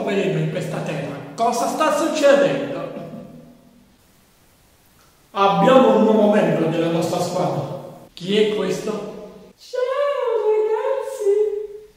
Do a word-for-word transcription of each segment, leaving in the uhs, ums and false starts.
veleno in questa terra. Cosa sta succedendo? Abbiamo un nuovo membro della nostra squadra. Chi è questo? Ciao ragazzi!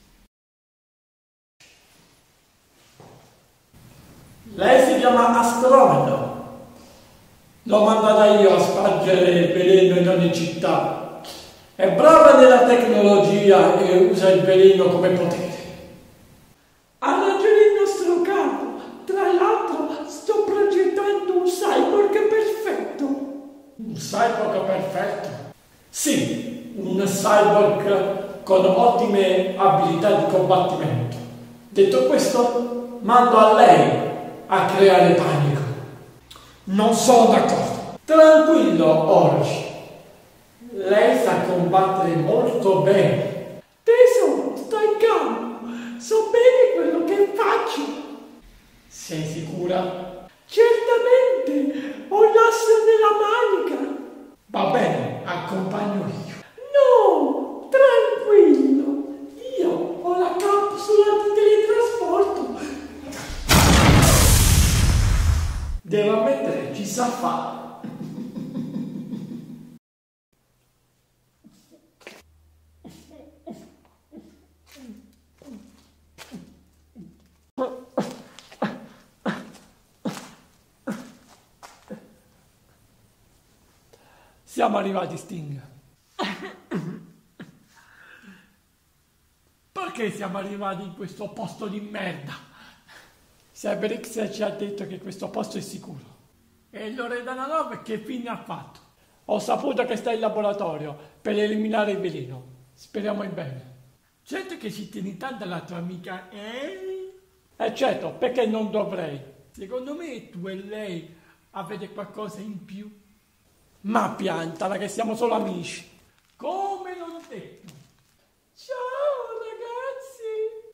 Lei si chiama Astromedo. L'ho mandata io a spargere il veleno in ogni città. È brava nella tecnologia e usa il veleno come potere. Ha ragione il nostro capo. Tra l'altro sto progettando un cyborg perfetto. Un cyborg perfetto? Sì, un cyborg con ottime abilità di combattimento. Detto questo, mando a lei a creare panico. Non sono d'accordo. Tranquillo, Orange. Lei sa combattere molto bene. Tesoro, stai calmo. So bene quello che faccio. Sei sicura? Certamente. Ho l'asso nella manica. Va bene, accompagno io. No, tranquillo. Io ho la capsula di teletrasporto. Devo ammettere, ci sa fare. Siamo arrivati, Sting. Perché siamo arrivati in questo posto di merda? Cyberx ci ha detto che questo posto è sicuro. E Loredana Love che fine ha fatto? Ho saputo che sta in laboratorio per eliminare il veleno. Speriamo in bene. Certo che ci tieni tanto alla tua amica, eh? Eh certo, perché non dovrei? Secondo me tu e lei avete qualcosa in più. Ma piantala che siamo solo amici. Come l'ho detto. Ciao ragazzi.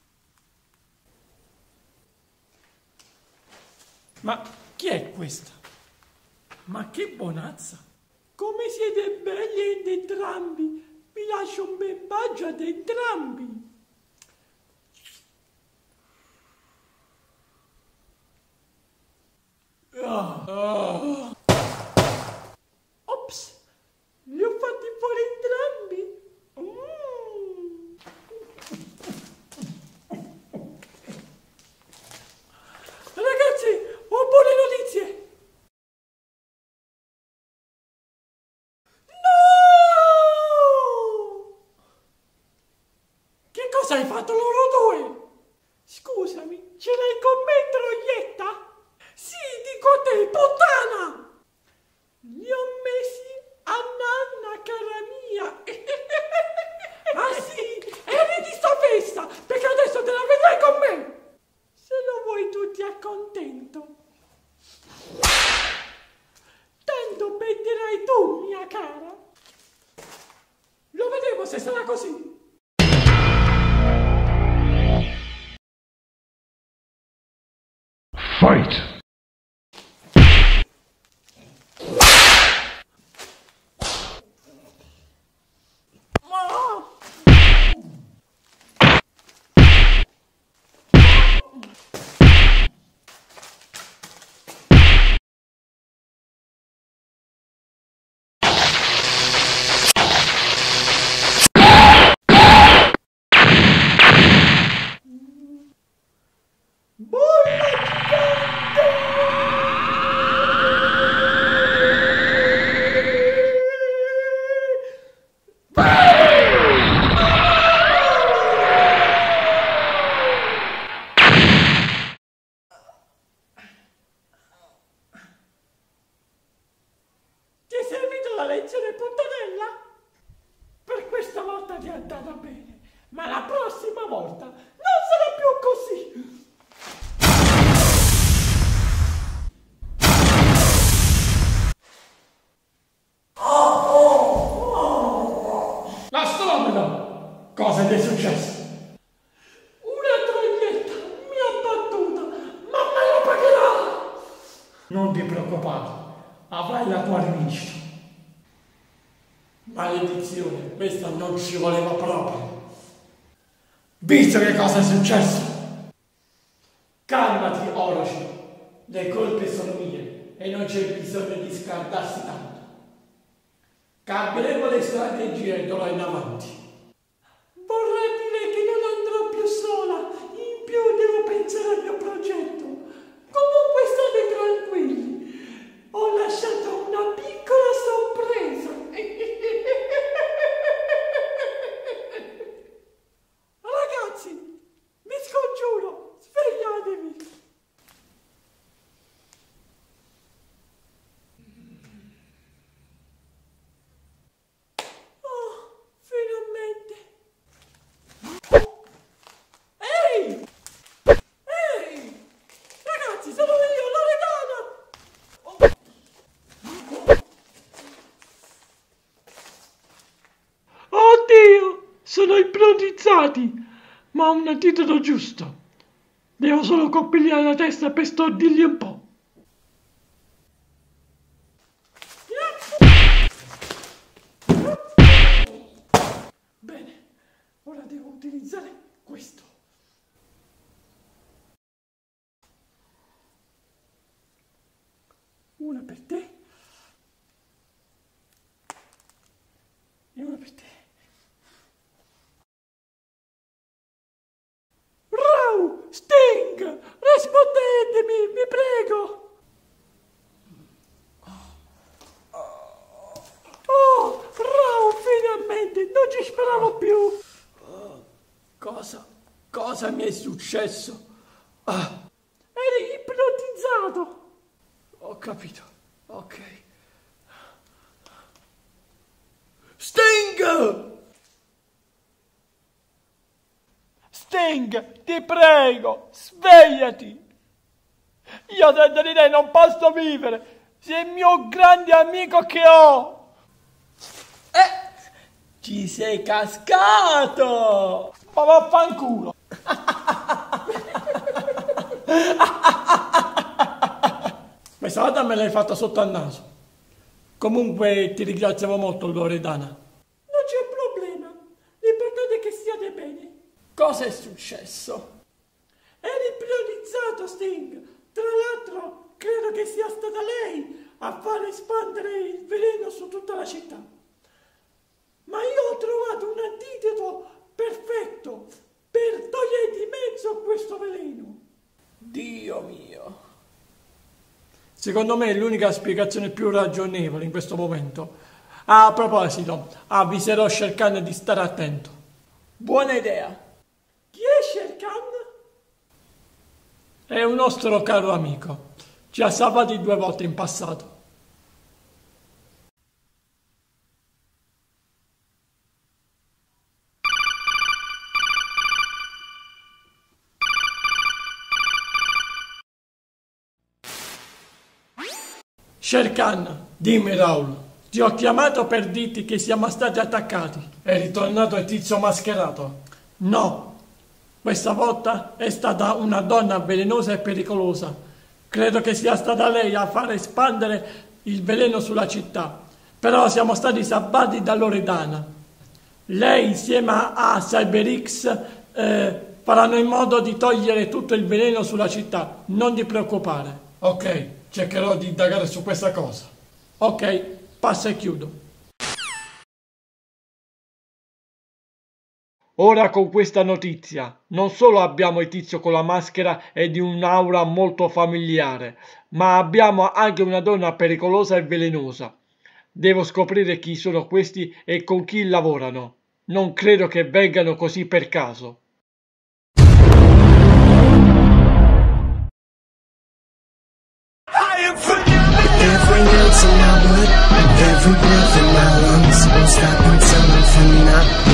Ma chi è questa? Ma che bonazza! Come siete belli ed entrambi. Vi lascio un bel bacio ad entrambi. Oh, oh. Ops, li ho fatti fuori entrambi. Mm. Ragazzi, ho buone notizie. No! Che cosa hai fatto loro due? Scusami, ce l'hai con me, troietta? Sì, dico te, puttana! Li ho messi a nanna, cara mia. Ah sì, eri di sta festa, perché adesso te la vedrai con me. Se lo vuoi tu ti accontento. Tanto perderai tu, mia cara. Lo vedremo se sarà così. Fight! Ti è servito la lezione, puttanella? Per questa volta ti è andata bene, ma la prossima volta non sarà più così. L'astronomo! Cosa ti è successo? Una troietta mi ha battuta, ma me lo pagherà. Non ti preoccupare, avrai la tua rivincita. Maledizione, questa non ci voleva proprio. Visto che cosa è successo? Calmati, Orochi. Le colpe sono mie e non c'è bisogno di scaldarsi tanto. Cambieremo le strategie d'ora in avanti. Vorrei dire che non andrò più sola, in più devo pensare al mio progetto. Comunque state tranquilli, ho lasciato una piccola sorpresa. Ragazzi, vi scongiuro, svegliatevi. Sono ipnotizzati, ma ho un antidoto giusto. Devo solo colpirgli la testa per stordirgli un po'. Bene, ora devo utilizzare questo. Una per te e una per te. Sting, rispondetemi, vi prego. Oh, Raul, finalmente, non ci speravo più. Cosa? Cosa mi è successo? Ah. Eri ipnotizzato. Ho capito, ok. Sting! Sting, ti prego, svegliati! Io senza di te non posso vivere! Sei il mio grande amico che ho! Eh! Ci sei cascato! Ma vaffanculo! Questa volta me l'hai fatta sotto al naso. Comunque ti ringraziamo molto, Loredana. Non c'è problema. L'importante è che stiate bene. Cosa è successo? Eri ipnotizzato, Sting. Tra l'altro, credo che sia stata lei a far espandere il veleno su tutta la città. Ma io ho trovato un antidoto perfetto per togliere di mezzo questo veleno. Dio mio. Secondo me è l'unica spiegazione più ragionevole in questo momento. Ah, a proposito, avviserò Shere Khan di stare attento. Buona idea. Chi è Shere Khan? È un nostro caro amico. Ci ha salvati due volte in passato. Shere Khan, dimmi Raul, ti ho chiamato per dirti che siamo stati attaccati. È ritornato il tizio mascherato? No. Questa volta è stata una donna velenosa e pericolosa. Credo che sia stata lei a far espandere il veleno sulla città. Però siamo stati salvati da Loredana. Lei insieme a CyberX eh, faranno in modo di togliere tutto il veleno sulla città. Non ti preoccupare. Ok, cercherò di indagare su questa cosa. Ok, passa e chiudo. Ora con questa notizia, non solo abbiamo il tizio con la maschera e di un'aura molto familiare, ma abbiamo anche una donna pericolosa e velenosa. Devo scoprire chi sono questi e con chi lavorano. Non credo che vengano così per caso. Every note in my blood, every breath in my lungs won't stop until I'm free now.